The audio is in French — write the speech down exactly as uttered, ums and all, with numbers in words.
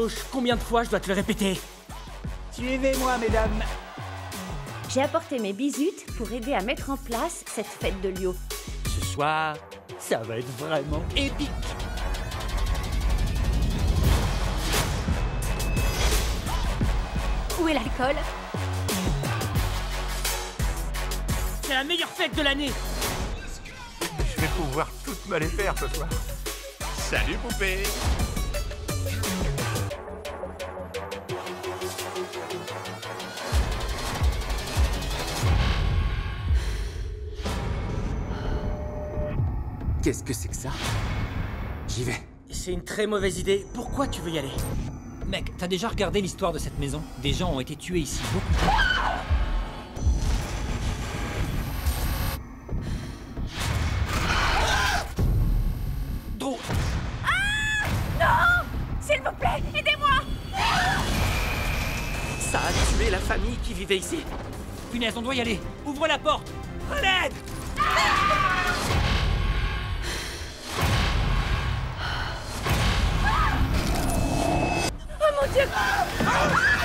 gauche. Combien de fois je dois te le répéter? Suivez-moi, mesdames. J'ai apporté mes bisutes pour aider à mettre en place cette fête de Lyo. Ce soir, ça va être vraiment épique. Où est l'alcool? C'est la meilleure fête de l'année. Je vais pouvoir toutes me les faire ce soir. Salut poupée. Qu'est-ce que c'est que ça? J'y vais. C'est une très mauvaise idée. Pourquoi tu veux y aller? Mec, t'as déjà regardé l'histoire de cette maison? Des gens ont été tués ici, beaucoup de gens. Drew! Ah! Non! S'il vous plaît, aidez-moi! Ça a tué la famille qui vivait ici. Punaise, on doit y aller! Ouvre la porte! À l'aide! Oh mon Dieu!